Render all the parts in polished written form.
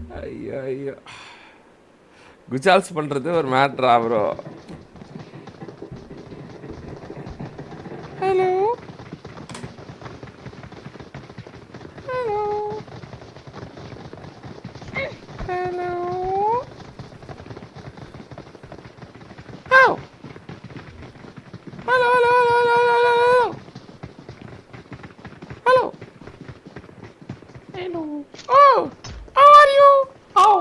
ஐயோ ஐயோ குஜால்ஸ் பண்றது ஒரு மேட்ரா bro. Hello hello hello hello hello hello hello hello hello Hello. Oh, how are you? Oh.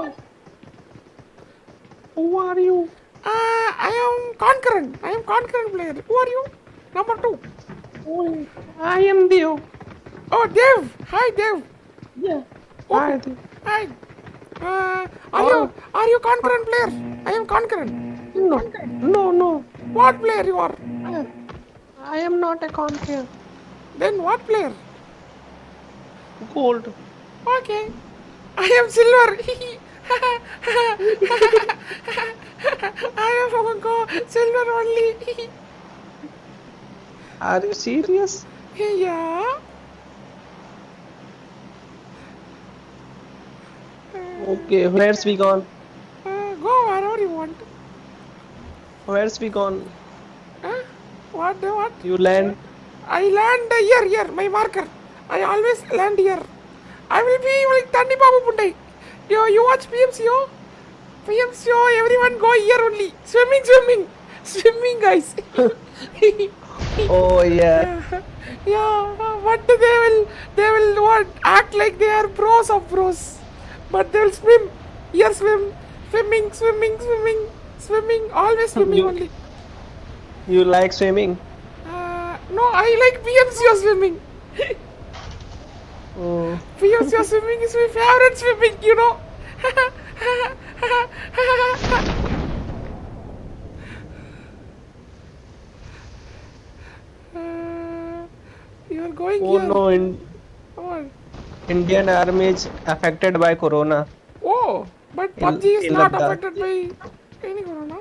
Who are you? I am Concurrent. I am Concurrent player. Who are you? Number two. Oh, I am Dio. Oh, Dev. Hi, Dev. Yeah. Okay. Hi. Dio. Hi. Uh, Oh. are you Concurrent player? I am Concurrent. No. No. No. What player you are? I, I am not a conqueror. Then what player? Gold. Okay. I am Silver. I am Silver only. Are you serious? Yeah. Okay. Where's we gone? Go wherever you want. Where's we gone? Huh? What? What? You land. I land here, my marker. I always land here. I will be like Tandi Babu Pundai. You watch PMCO? PMCO, everyone go here only. Swimming, guys. Oh yeah. Yeah. But they will what? Act like they are pros of pros. But they will swim. Here swimming. Always swimming You only. you like swimming? No, I like PMCO swimming. Oh. PMCO swimming is my favorite swimming, you know. You are going Oh here. no. What? Indian army is affected by corona. Oh, but PUBG is in not Ladakh. affected by any corona.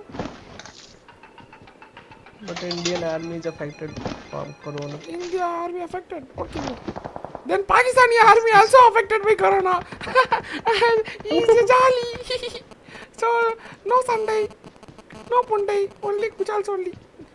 But Indian army is affected from corona. India army affected. Okay. Then Pakistani army also affected by corona. Easy jolly. So no Sunday, no Punday, only Kuchals only.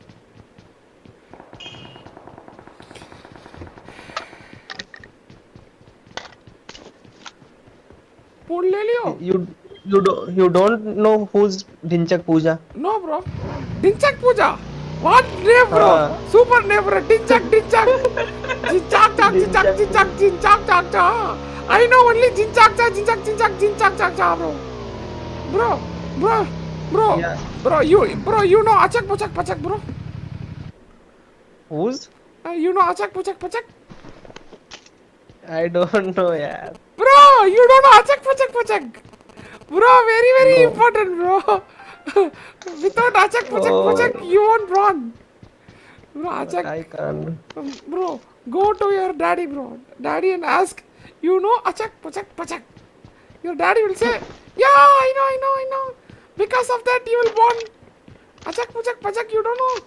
Pool ले लियो? You don't know who's Dinchak Pooja? No bro. Dinchak Puja. What name bro? Super name bro. Dinchak. Jinchak. I know only Jinchak bro. Yeah. Bro, you know Achak Pachak bro. Who's? You know Achak Pachak. I don't know, yeah. Bro, you don't know Achak Pachak. Bro, very No. important bro. Without Achak Pachak, you won't run. Bro, Achak. I can't. Bro, go to your daddy, bro. Daddy and ask, you know Achak Pachak. Your daddy will say, yeah, I know. Because of that, you will born Achak Pachak, you don't know.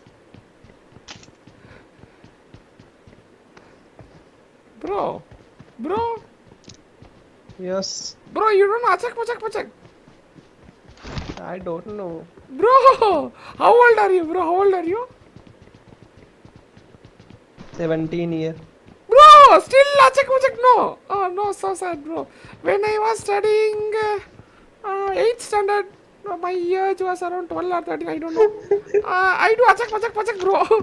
Bro, Yes. bro, you don't know Achak Pachak. I don't know. Bro, how old are you? 17 years. Bro, still Achak Pachak, no. Oh, no, so sad, bro. When I was studying 8th standard, my age was around 12 or 13, I don't know. I do Achak Pachak, bro.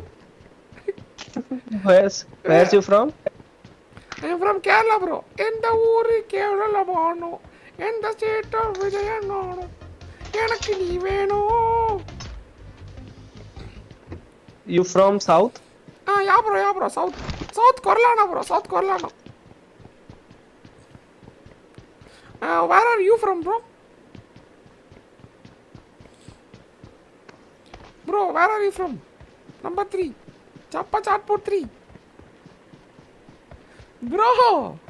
Where's you from? I am from Kerala, bro. In the uri Kerala, bano. In the state of Vijayanagar. எனக்கு நீ வேணும். You from South? Yeah, bro. South Carolina, bro. South Carolina. Where are you from, bro? Bro, where are you from? Number 3. Chappa Chatpur 3. Bro,